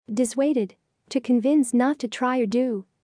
Dissuaded. To convince not to try or do.